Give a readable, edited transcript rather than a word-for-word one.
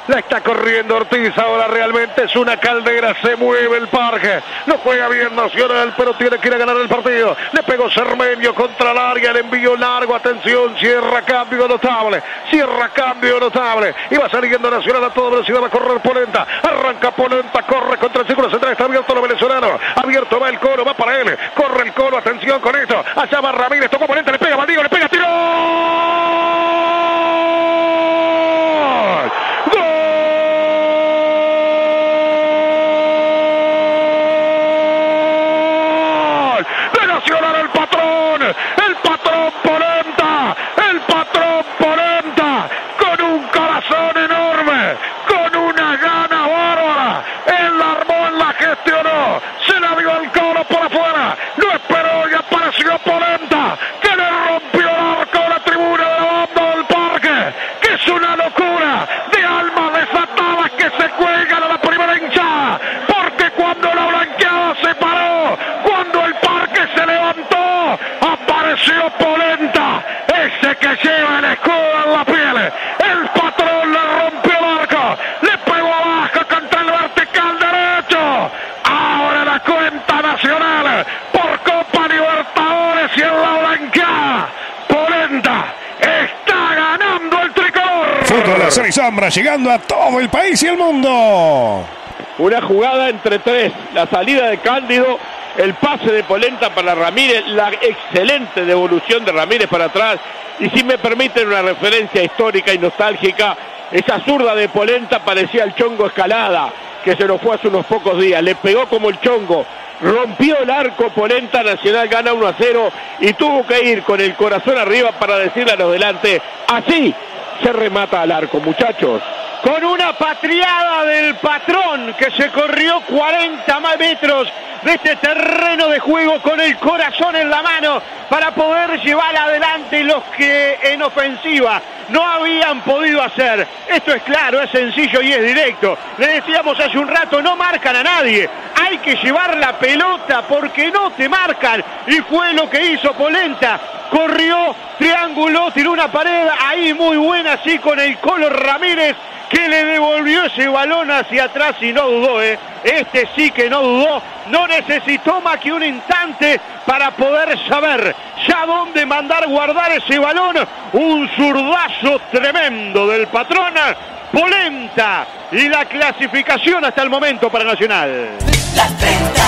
La está corriendo Ortiz, ahora realmente es una caldera, se mueve el parque. No juega bien Nacional, pero tiene que ir a ganar el partido. Le pegó Cermeño contra el área, le envió largo, atención, cierra cambio notable. Y va saliendo Nacional a toda velocidad, va a correr Polenta. Arranca Polenta, corre contra el círculo central, está abierto lo venezolano. Abierto va el Colo, va para él. Corre el Colo, atención con esto. Allá va Ramírez, tocó Polenta, le pega Valdivia, le pega, tiró. El patrón Polenta, con un corazón enorme, con una gana bárbara, él la armó, él la gestionó, se la dio al Colo por afuera, no esperó y apareció Polenta, que le rompió el arco de la tribuna de la banda del parque, que es una locura de almas desatadas que se cuelgan a la primera hinchada, porque cuando la blanqueada se paró, cuando el parque se levantó, apareció Polenta, ese que lleva el escudo en la piel. El patrón le rompió el arco, le pegó abajo contra el vertical derecho. Ahora la cuenta Nacional por Copa Libertadores y en la blanqueada. Polenta está ganando el tricolor. Fútbol azul y sombra llegando a todo el país y el mundo. Una jugada entre tres, la salida de Cándido, el pase de Polenta para Ramírez, la excelente devolución de Ramírez para atrás, y si me permiten una referencia histórica y nostálgica, esa zurda de Polenta parecía el Chongo Escalada, que se nos fue hace unos pocos días, le pegó como el Chongo, rompió el arco Polenta, Nacional gana 1-0 y tuvo que ir con el corazón arriba para decirle a los delante, así se remata al arco, muchachos. Con una patriada del patrón que se corrió 40 metros de este terreno de juego con el corazón en la mano para poder llevar adelante los que en ofensiva no habían podido hacer. Esto es claro, es sencillo y es directo. Le decíamos hace un rato, no marcan a nadie. Hay que llevar la pelota porque no te marcan. Y fue lo que hizo Polenta. Corrió, trianguló, tiró una pared ahí muy buena, así con el Colo Ramírez, que le devolvió ese balón hacia atrás y no dudó, Este sí que no dudó, no necesitó más que un instante para poder saber ya dónde mandar guardar ese balón. Un zurdazo tremendo del patrón Polenta y la clasificación hasta el momento para Nacional. Las 30.